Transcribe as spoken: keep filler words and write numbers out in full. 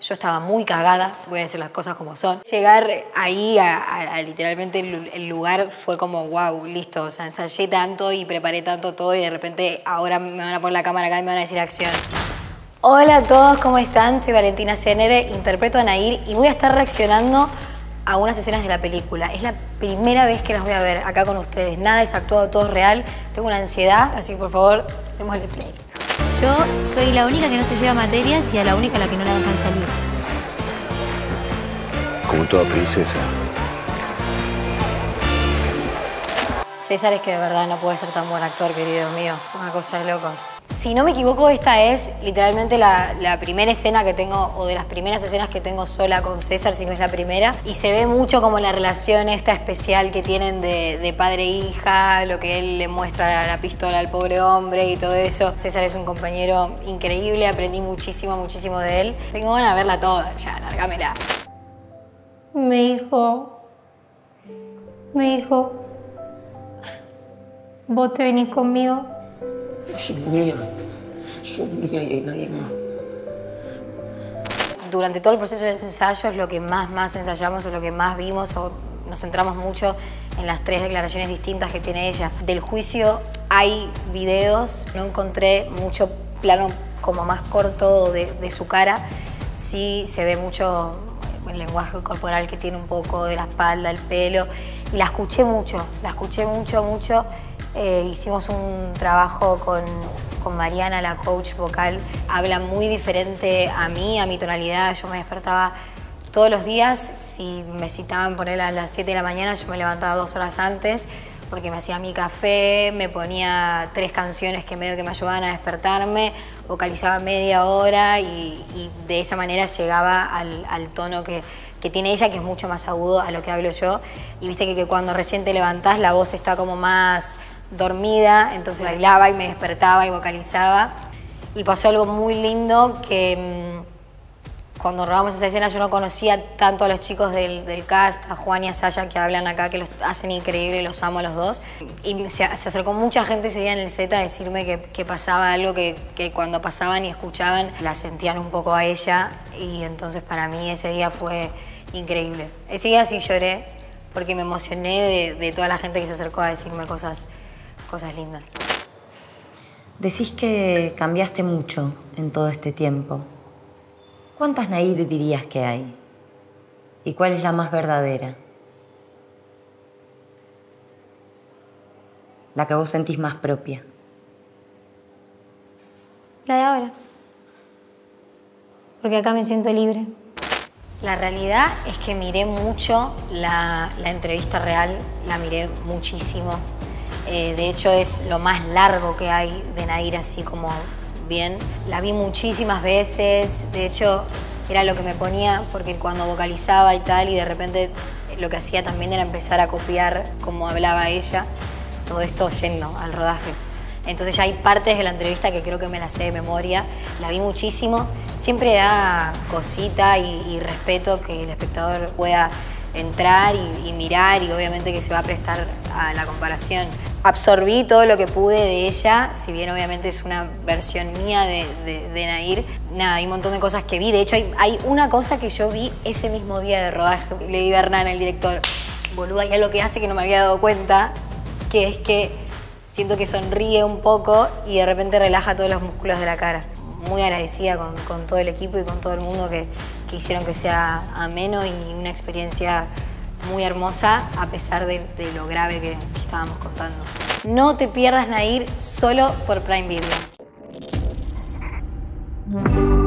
Yo estaba muy cagada, voy a decir las cosas como son. Llegar ahí a, a, a literalmente el, el lugar fue como, wow, listo. O sea, ensayé tanto y preparé tanto todo y de repente ahora me van a poner la cámara acá y me van a decir acción. Hola a todos, ¿cómo están? Soy Valentina Cyenere, interpreto a Nair y voy a estar reaccionando a unas escenas de la película. Es la primera vez que las voy a ver acá con ustedes. Nada es actuado, todo es real. Tengo una ansiedad, así que por favor, démosle play. Yo soy la única que no se lleva materias y a la única a la que no la dejan salir. Como toda princesa. César es que de verdad no puede ser tan buen actor, querido mío. Es una cosa de locos. Si no me equivoco, esta es literalmente la, la primera escena que tengo, o de las primeras escenas que tengo sola con César, si no es la primera. Y se ve mucho como la relación esta especial que tienen de, de padre e hija, lo que él le muestra la pistola al pobre hombre y todo eso. César es un compañero increíble, aprendí muchísimo, muchísimo de él. Tengo ganas de verla toda, ya, largámela. Me dijo... Me dijo... ¿Vos te venís conmigo? Soy mía. Soy mía y hay nadie más. Durante todo el proceso de ensayo es lo que más, más ensayamos, o lo que más vimos, o nos centramos mucho en las tres declaraciones distintas que tiene ella. Del juicio hay videos, no encontré mucho plano como más corto de, de su cara. Sí se ve mucho el lenguaje corporal que tiene un poco de la espalda, el pelo. Y la escuché mucho, la escuché mucho, mucho. Eh, hicimos un trabajo con, con Mariana, la coach vocal. Habla muy diferente a mí, a mi tonalidad. Yo me despertaba todos los días. Si me citaban ponerla a las siete de la mañana, yo me levantaba dos horas antes porque me hacía mi café, me ponía tres canciones que medio que me ayudaban a despertarme, vocalizaba media hora y, y de esa manera llegaba al, al tono que, que tiene ella, que es mucho más agudo a lo que hablo yo. Y viste que, que cuando recién te levantás la voz está como más dormida, entonces bailaba y me despertaba y vocalizaba. Y pasó algo muy lindo que mmm, cuando rodamos esa escena yo no conocía tanto a los chicos del, del cast, a Juan y a Saya que hablan acá, que los hacen increíble, los amo a los dos. Y se, se acercó mucha gente ese día en el set a decirme que, que pasaba algo que, que cuando pasaban y escuchaban la sentían un poco a ella, y entonces para mí ese día fue increíble. Ese día sí lloré porque me emocioné de, de toda la gente que se acercó a decirme cosas cosas lindas. Decís que cambiaste mucho en todo este tiempo. ¿Cuántas Nair dirías que hay? ¿Y cuál es la más verdadera? La que vos sentís más propia. La de ahora. Porque acá me siento libre. La realidad es que miré mucho la, la entrevista real, la miré muchísimo. Eh, de hecho, es lo más largo que hay de Nair, así como bien. La vi muchísimas veces, de hecho, era lo que me ponía, porque cuando vocalizaba y tal, y de repente lo que hacía también era empezar a copiar cómo hablaba ella, todo esto yendo al rodaje. Entonces ya hay partes de la entrevista que creo que me las sé de memoria, la vi muchísimo. Siempre da cosita y, y respeto que el espectador pueda entrar y, y mirar, y obviamente que se va a prestar a la comparación. Absorbí todo lo que pude de ella, si bien obviamente es una versión mía de, de, de Nair. Nada, hay un montón de cosas que vi. De hecho, hay, hay una cosa que yo vi ese mismo día de rodaje. Le digo a Hernán, el director, boluda, hay algo que hace que no me había dado cuenta, que es que siento que sonríe un poco y de repente relaja todos los músculos de la cara. Muy agradecida con, con todo el equipo y con todo el mundo que, que hicieron que sea ameno y una experiencia muy hermosa, a pesar de, de lo grave que, que estábamos contando. No te pierdas Nair solo por Prime Video.